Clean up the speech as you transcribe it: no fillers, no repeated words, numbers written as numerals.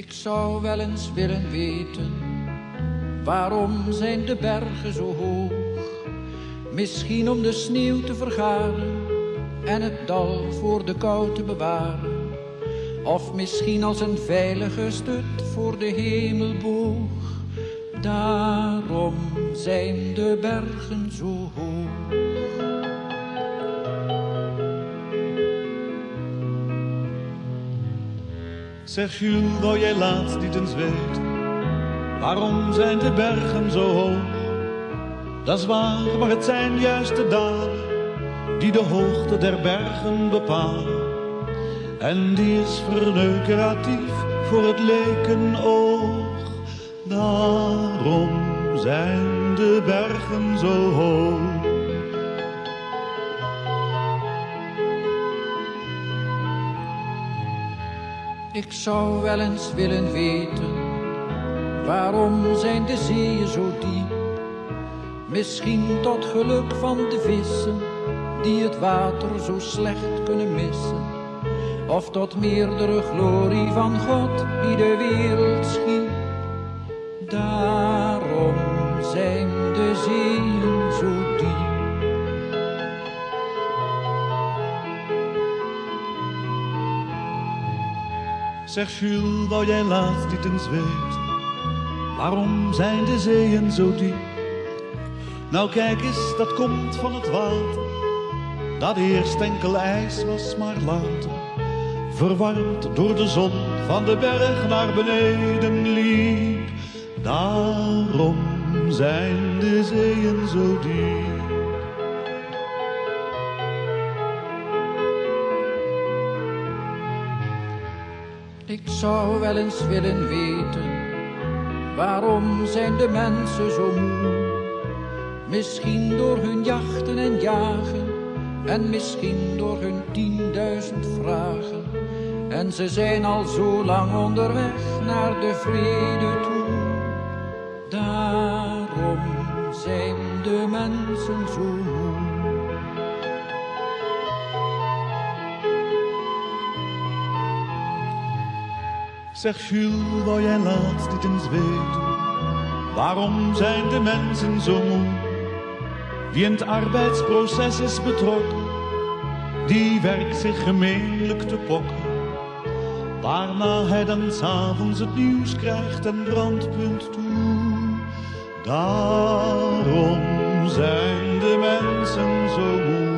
Ik zou wel eens willen weten, waarom zijn de bergen zo hoog? Misschien om de sneeuw te vergaren en het dal voor de kou te bewaren. Of misschien als een veilige stut voor de hemelboog. Daarom zijn de bergen zo hoog. Zeg Jules, wou jij laatst niet eens weten, waarom zijn de bergen zo hoog? Dat is waar, maar het zijn juist de daden die de hoogte der bergen bepalen. En die is verneukeratief voor het lekenoog. Daarom zijn de bergen zo hoog. Ik zou wel eens willen weten, waarom zijn de zeeën zo diep? Misschien tot geluk van de vissen, die het water zo slecht kunnen missen. Of tot meerdere glorie van God, die de wereld schiep. Daarom zijn de zeeën zo diep. Zeg Jules, wou jij laatst niet eens weten, waarom zijn de zeeën zo diep? Nou kijk eens, dat komt van het water, dat eerst enkel ijs was, maar later verwarmd door de zon van de berg naar beneden liep. Daarom zijn de zeeën zo diep. Ik zou wel eens willen weten, waarom zijn de mensen zo moe? Misschien door hun jachten en jagen, en misschien door hun 10.000 vragen. En ze zijn al zo lang onderweg naar de vrede toe. Daarom zijn de mensen zo moe. Zeg Jules, wou jij laatst niet eens weten, waarom zijn de mensen zo moe? Wie in het arbeidsproces is betrokken, die werkt zich gemeenlijk te pokken. Waarna hij dan 's avonds het nieuws krijgt en brandpunt toe. Daarom zijn de mensen zo moe.